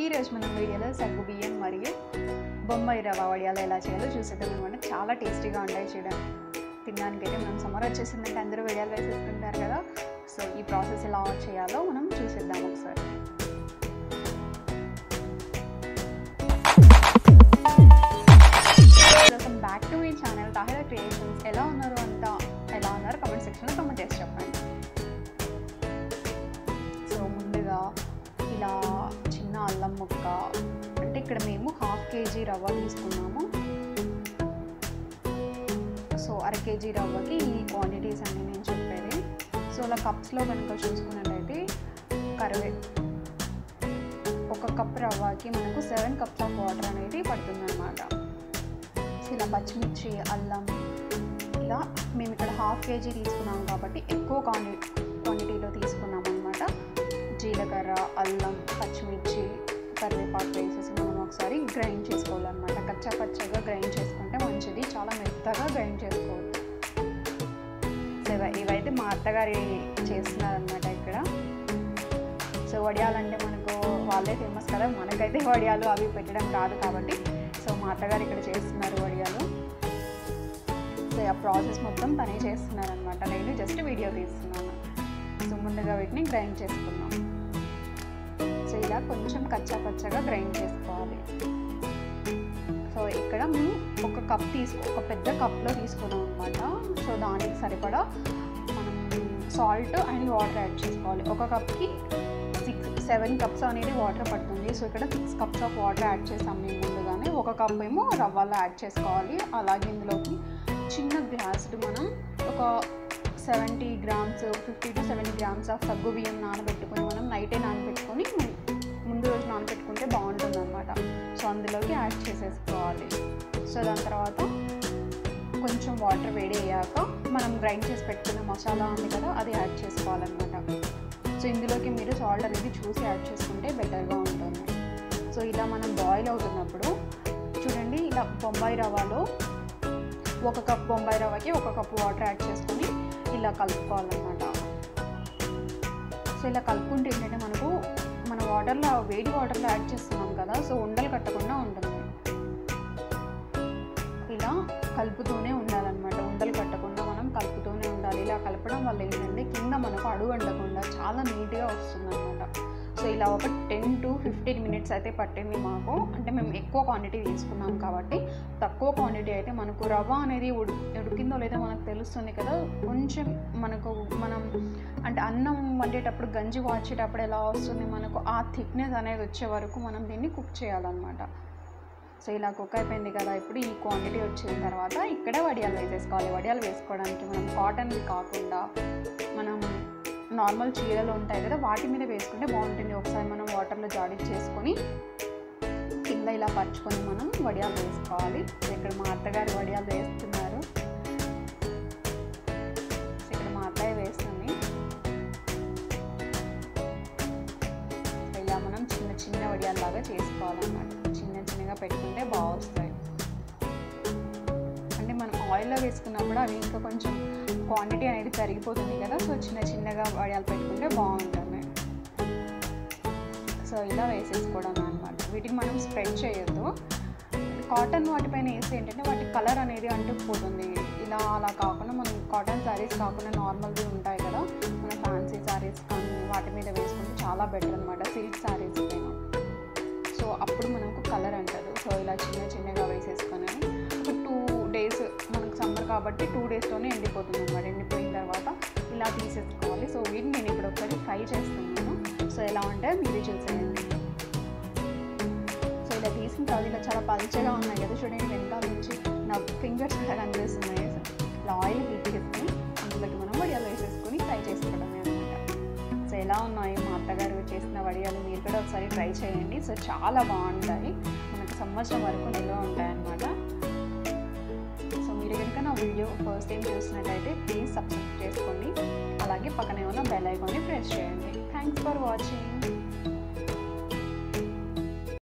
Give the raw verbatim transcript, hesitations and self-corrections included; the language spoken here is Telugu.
ఈరోజు మనం వీడియోలో సగ్గు బియ్యం మరియు బొంబాయి రవ్వ వడియాలు ఎలా చేయాలో చూసేద్దాం అనమాట. చాలా టేస్టీగా ఉంటాయి చూడండి. తినడానికైతే మనం సమ్మర్ వచ్చేసిందంటే అందరూ వడియాలు వేసేసుకుంటారు కదా. సో ఈ ప్రాసెస్ ఎలా చేయాలో మనం చూసేద్దాం ఒకసారి. Welcome back to my channel Tahira creations. ఎలా ఉన్నారు అంతా ఎలా ఉన్నారు కామెంట్ సెక్షన్లో కామెంట్ చేసి చెప్పండి. సో ముందుగా ఇలా చిన్న అల్లం ముక్క, అంటే ఇక్కడ మేము హాఫ్ కేజీ రవ్వ తీసుకున్నాము. సో అర కేజీ రవ్వకి ఈ క్వాంటిటీస్ అన్నీ నేను చెప్పేది. సో అలా కప్స్లో కనుక చూసుకున్నట్టయితే కరివే ఒక కప్ రవ్వకి మనకు సెవెన్ కప్స్ ఆఫ్ వాటర్ అనేది పడుతుందన్నమాట. సో ఇలా పచ్చిమిర్చి, అల్లం, ఇలా మేము ఇక్కడ హాఫ్ కేజీ తీసుకున్నాము కాబట్టి ఎక్కువ క్వాంటిటీ క్వాంటిటీలో తీసుకున్నాం అనమాట. జీలకర్ర, అల్లం, పచ్చిమిర్చి, కరివేపాకు వేసేసి మనం ఒకసారి గ్రైండ్ చేసుకోవాలన్నమాట. కచ్చా పచ్చగా గ్రైండ్ చేసుకుంటే మంచిది, చాలా మెత్తగా గ్రైండ్ చేసుకోవద్దు. సో ఇవైతే మా అత్తగారి చేస్తున్నారనమాట ఇక్కడ. సో వడియాలంటే మనకు వాళ్ళే ఫేమస్ కదా, మనకైతే వడియాలు అవి పెట్టడం రాదు కాబట్టి సో మా అత్తగారు ఇక్కడ చేస్తున్నారు వడియాలు. సో ఆ ప్రాసెస్ మొత్తం తనే చేస్తున్నారనమాట, నేను జస్ట్ వీడియో తీస్తున్నాను. సో ముందుగా వీటిని గ్రైండ్ చేసుకున్నాం. సో ఇలా కొంచెం కచ్చా పచ్చగా గ్రైండ్ చేసుకోవాలి. సో ఇక్కడ మేము ఒక కప్ తీసుకో ఒక పెద్ద కప్లో తీసుకున్నాం అనమాట. సో దానికి సరిపడా మనం సాల్ట్ అండ్ వాటర్ యాడ్ చేసుకోవాలి. ఒక కప్కి సిక్స్ సెవెన్ కప్స్ అనేది వాటర్ పడుతుంది. సో ఇక్కడ six cups of water add చేసాం మేము ముందుగానే. ఒక కప్ ఏమో రవ్వలో యాడ్ చేసుకోవాలి. అలాగే ఇందులోకి చిన్న గ్లాసులు మనం ఒక seventy grams fifty to seventy grams of సగ్గు బియ్యం నానబెట్టుకొని మనం నైటే నానబెట్టుకొని ముందు రోజు నానబెట్టుకుంటే బాగుంటుంది అనమాట. సో అందులోకి యాడ్ చేసేసుకోవాలి. సో దాని తర్వాత కొంచెం వాటర్ వేడి అయ్యాక మనం గ్రైండ్ చేసి పెట్టుకున్న మసాలా ఉంది కదా, అది యాడ్ చేసుకోవాలన్నమాట. సో ఇందులోకి మీరు సాల్ట్ అనేది చూసి యాడ్ చేసుకుంటే బెటర్గా ఉంటుంది. సో ఇలా మనం బాయిల్ అవుతున్నప్పుడు చూడండి, ఇలా బొంబాయి రవ్వలో ఒక కప్ బొంబాయి రవ్వకి ఒక కప్పు వాటర్ యాడ్ చేసుకొని ఇలా కలుపుకోవాలన్నమాట. సో ఇలా కలుపుకుంటే ఏంటంటే మనకు మన వాటర్లో వేడి వాటర్లో యాడ్ చేస్తున్నాం కదా, సో ఉండలు కట్టకుండా ఉంటుంది. ఇలా కలుపుతూనే ఉండాలన్నమాట, ఉండలు కట్టకుండా మనం కలుపుతూనే ఉండాలి. ఇలా కలపడం వల్ల ఏంటంటే కింద మనకు అడుగు అంటకుండా చాలా నీట్గా వస్తుంది అనమాట. సో ఇలా ఒక టెన్ టు ఫిఫ్టీన్ మినిట్స్ అయితే పట్టింది మాకు. అంటే మేము ఎక్కువ క్వాంటిటీ తీసుకున్నాం కాబట్టి తక్కువ క్వాంటిటీ అయితే మనకు రవ్వ అనేది ఉడి ఉడికిందో లేదో మనకు తెలుస్తుంది కదా. కొంచెం మనకు మనం అంటే అన్నం వండేటప్పుడు గంజి వాచేటప్పుడు ఎలా వస్తుంది మనకు ఆ థిక్నెస్ అనేది వచ్చే వరకు మనం దీన్ని కుక్ చేయాలన్నమాట. సో ఇలా కుక్ అయిపోయింది కదా. ఇప్పుడు ఈ క్వాంటిటీ వచ్చిన తర్వాత ఇక్కడ వడియాలు వేసేసుకోవాలి. వడియాలు వేసుకోవడానికి మనం కాటన్వి కాకుండా మనం నార్మల్ చీరలు ఉంటాయి కదా, వాటి మీద వేసుకుంటే బాగుంటుంది. ఒకసారి మనం వాటర్లో జాడించేసుకొని కింద ఇలా పరుచుకొని మనం వడియాలు వేసుకోవాలి. ఇక్కడ మా అత్తగారు వడియాలు వేస్తున్నారు. ఇక్కడ మా అత్తయ్య వేస్తుంది. ఇలా మనం చిన్న చిన్న వడియాల్లాగా చేసుకోవాలన్నమాట. చిన్న చిన్నగా పెట్టుకుంటే బాగా వస్తాయి. అంటే మనం ఆయిల్లో వేసుకున్నప్పుడు అవి ఇంకా కొంచెం క్వాంటిటీ అనేది పెరిగిపోతుంది కదా. సో చిన్న చిన్నగా వడియాలు పెట్టుకుంటే బాగుంటుంది. సో ఇలా వేసేసుకోవడం అనమాట. వీటిని మనం స్ప్రెడ్ చేయొద్దు. కాటన్ వాటిపైన వేసి ఏంటంటే వాటి కలర్ అనేది అంటుకుపోతుంది. ఇలా అలా కాకుండా మనం కాటన్ శారీస్ కాకుండా నార్మల్వి ఉంటాయి కదా, మన ఫ్యాన్సీ శారీస్ కానీ వాటి మీద వేసుకుంటే చాలా బెటర్ అనమాట, సిల్క్ శారీస్ పైన. సో అప్పుడు మనకు కలర్ అంటదు. సో ఇలా చిన్న చిన్నగా వేసేసుకొని ఒక టూ డేస్ మనకు సమ్మర్ కాబట్టి టూ డేస్లోనే ఎండిపోతుంది అనమాట. ఎండిపోయిన తర్వాత ఇలా తీసేసుకోవాలి. సో వీటిని నేను ఇప్పుడు ఒకసారి ఫ్రై చేస్తున్నాను. సో ఎలా ఉంటే మీరు చూసేయండి. సో ఇలా తీసిన తర్వాత ఇలా చాలా పల్చగా ఉన్నాయి కదా చూడండి, వెనకాల నుంచి నా ఫింగర్స్ కూడా కనిపిస్తున్నాయి. ఇలా ఆయిల్ హీట్ చేసుకొని అందులోకి మనం వడియాలు వేసేసుకొని ఫ్రై చేసుకోవడమే అనమాట. సో ఎలా ఉన్నాయి మా అత్తగారు చేసిన వడియాలు, మీరు కూడా ఒకసారి ట్రై చేయండి. సో చాలా బాగుంటాయి, మనకు సంవత్సరం వరకు నిల్వ ఉంటాయి అన్నమాట. సో మీరు కనుక నా వీడియో ఫస్ట్ టైం చూసినట్టయితే ప్లీజ్ సబ్స్క్రైబ్ చేసుకోండి. అలాగే పక్కనే ఉన్న బెల్ ఐకాన్ని ప్రెస్ చేయండి. Thanks for watching.